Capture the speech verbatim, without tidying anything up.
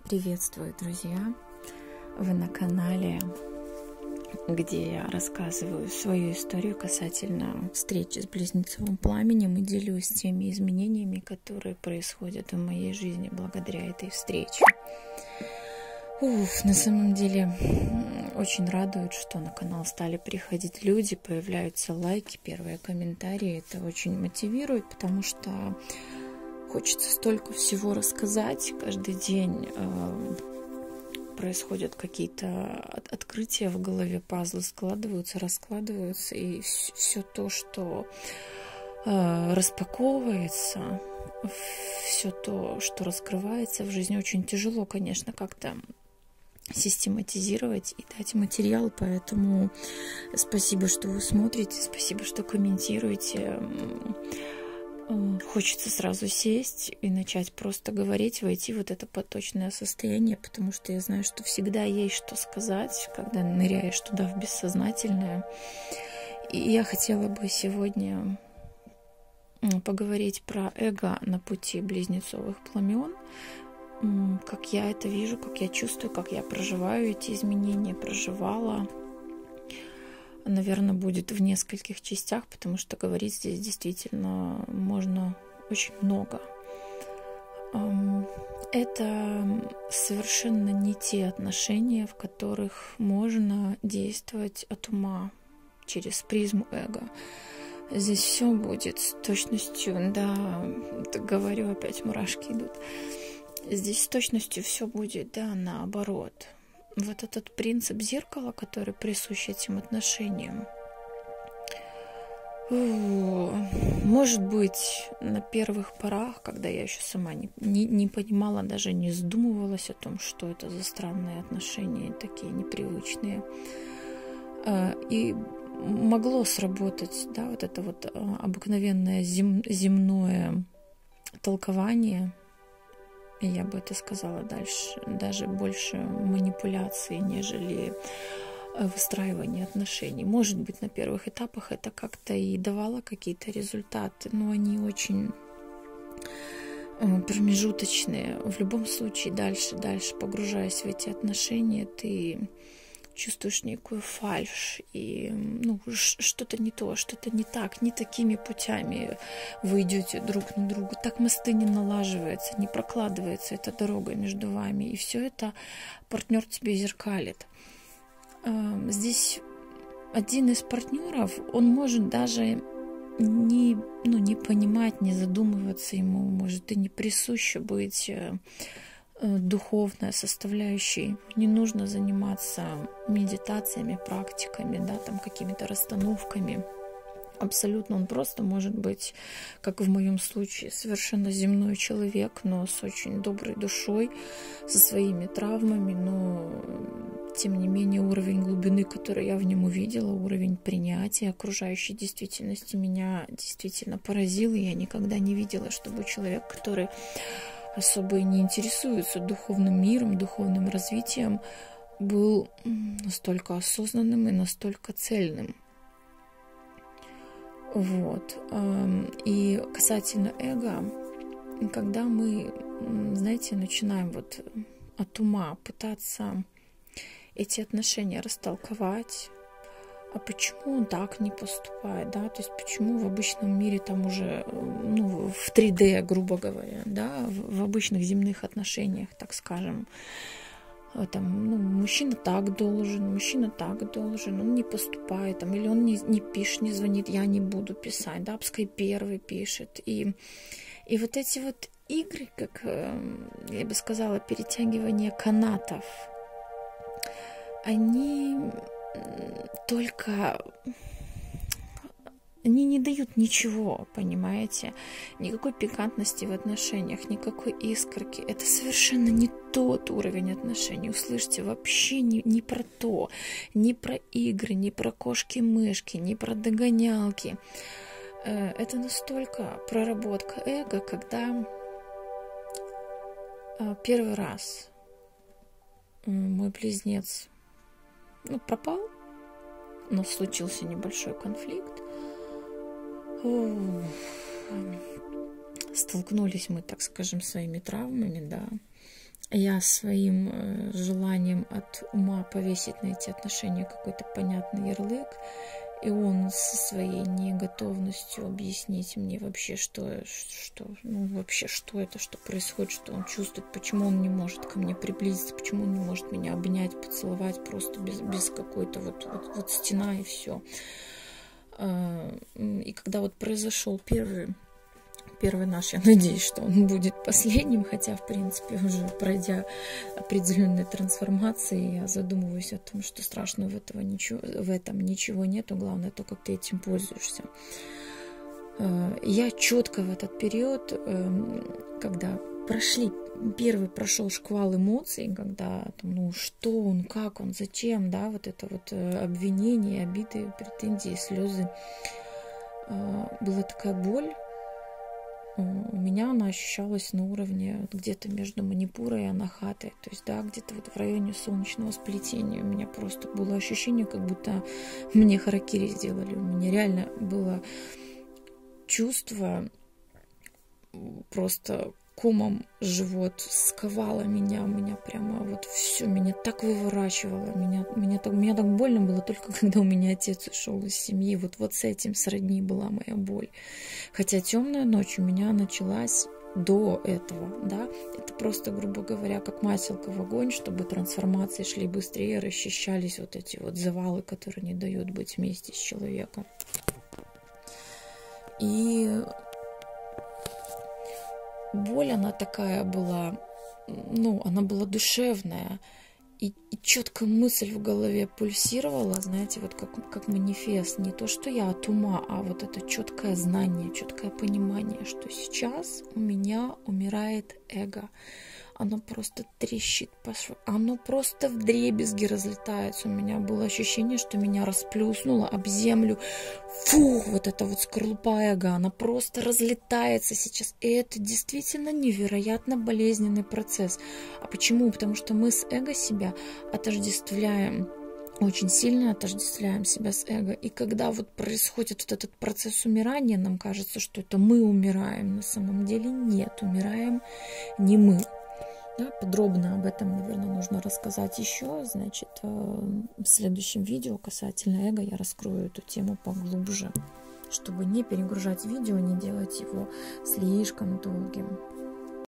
Приветствую, друзья! Вы на канале, где я рассказываю свою историю касательно встречи с близнецовым пламенем и делюсь теми изменениями, которые происходят в моей жизни благодаря этой встрече. Уф, на самом деле очень радует, что на канал стали приходить люди, появляются лайки, первые комментарии. Это очень мотивирует, потому что хочется столько всего рассказать. Каждый день э, происходят какие-то от открытия в голове, пазлы складываются, раскладываются, и все то, что э, распаковывается, все то, что раскрывается в жизни, очень тяжело, конечно, как-то систематизировать и дать материал, поэтому спасибо, что вы смотрите, спасибо, что комментируете. Хочется сразу сесть и начать просто говорить, войти в вот это поточное состояние, потому что я знаю, что всегда есть что сказать, когда ныряешь туда в бессознательное. И я хотела бы сегодня поговорить про эго на пути близнецовых пламен, как я это вижу, как я чувствую, как я проживаю эти изменения, проживала. Наверное, будет в нескольких частях, потому что говорить здесь действительно можно очень много. Это совершенно не те отношения, в которых можно действовать от ума, через призму эго. Здесь все будет с точностью, да, говорю, опять мурашки идут. Здесь с точностью все будет, да, наоборот. Вот этот принцип зеркала, который присущ этим отношениям, может быть, на первых порах, когда я еще сама не, не, не понимала, даже не задумывалась о том, что это за странные отношения, такие непривычные, и могло сработать, да, вот это вот обыкновенное зем, земное толкование. Я бы это сказала дальше, даже больше манипуляции, нежели выстраивание отношений. Может быть, на первых этапах это как-то и давало какие-то результаты, но они очень промежуточные. В любом случае, дальше, дальше, погружаясь в эти отношения, ты чувствуешь некую фальшь, и ну, что-то не то, что-то не так, не такими путями вы идете друг на друга, так мосты не налаживаются, не прокладывается эта дорога между вами, и все это партнер тебе зеркалит. Здесь один из партнеров, он может даже не, ну, не понимать, не задумываться, ему может и не присуще быть духовная составляющая. Не нужно заниматься медитациями, практиками, да, там какими-то расстановками. Абсолютно он просто может быть, как в моем случае, совершенно земной человек, но с очень доброй душой, со своими травмами, но тем не менее уровень глубины, который я в нем увидела, уровень принятия окружающей действительности меня действительно поразил, и я никогда не видела, чтобы человек, который особо и не интересуется духовным миром, духовным развитием, был настолько осознанным и настолько цельным. Вот. И касательно эго, когда мы, знаете, начинаем вот от ума пытаться эти отношения растолковать, а почему он так не поступает, да, то есть почему в обычном мире там уже, ну, в три дэ, грубо говоря, да, в, в обычных земных отношениях, так скажем, там, ну, мужчина так должен, мужчина так должен, он не поступает, там, или он не, не пишет, не звонит, я не буду писать, да, пускай первый пишет, и, и вот эти вот игры, как, я бы сказала, перетягивание канатов, они только они не дают ничего, понимаете? Никакой пикантности в отношениях, никакой искорки. Это совершенно не тот уровень отношений. Услышьте, вообще не, не про то. Не про игры, не про кошки-мышки, не про догонялки. Это настолько проработка эго, когда первый раз мой близнец ну, пропал, но случился небольшой конфликт. Столкнулись мы, так скажем, своими травмами, да. я своим желанием от ума повесить на эти отношения какой-то понятный ярлык, и он со своей неготовностью объяснить мне вообще, что, что, ну, вообще, что это, что происходит, что он чувствует, почему он не может ко мне приблизиться, почему он не может меня обнять, поцеловать просто без, без какой-то вот, вот, вот стена и все. И когда вот произошел первый, первый наш, я надеюсь, что он будет последним, хотя, в принципе, уже пройдя определенные трансформации, я задумываюсь о том, что страшного в, этого ничего, в этом ничего нету, главное то, как ты этим пользуешься. Я четко в этот период, когда прошли, первый прошел шквал эмоций, когда, ну, что он, как он, зачем, да, вот это вот обвинение, обиды, претензии, слезы, была такая боль. У меня она ощущалась на уровне где-то между Манипурой и Анахатой, то есть, да, где-то вот в районе солнечного сплетения. У меня просто было ощущение, как будто мне харакири сделали. У меня реально было чувство, просто комом живот сковало меня, у меня прямо вот все, меня так выворачивало, меня, меня, так, меня так больно было только когда у меня отец ушел из семьи, вот, вот с этим сродни была моя боль. Хотя темная ночь у меня началась до этого, да, это просто, грубо говоря, как маселка в огонь, чтобы трансформации шли быстрее, расчищались вот эти вот завалы, которые не дают быть вместе с человеком. И боль, она такая была, ну, она была душевная, и, и четко мысль в голове пульсировала, знаете, вот как, как манифест, не то, что я от ума, а вот это четкое знание, четкое понимание, что сейчас у меня умирает эго. Оно просто трещит, оно просто вдребезги разлетается. У меня было ощущение, что меня расплюснуло об землю. Фух, вот эта вот скорлупа эго, она просто разлетается сейчас. И это действительно невероятно болезненный процесс. А почему? Потому что мы с эго себя отождествляем. Очень сильно отождествляем себя с эго. И когда вот происходит вот этот процесс умирания, нам кажется, что это мы умираем. На самом деле нет, умираем не мы. Да, подробно об этом, наверное, нужно рассказать еще. Значит, в следующем видео касательно эго я раскрою эту тему поглубже, чтобы не перегружать видео, не делать его слишком долгим.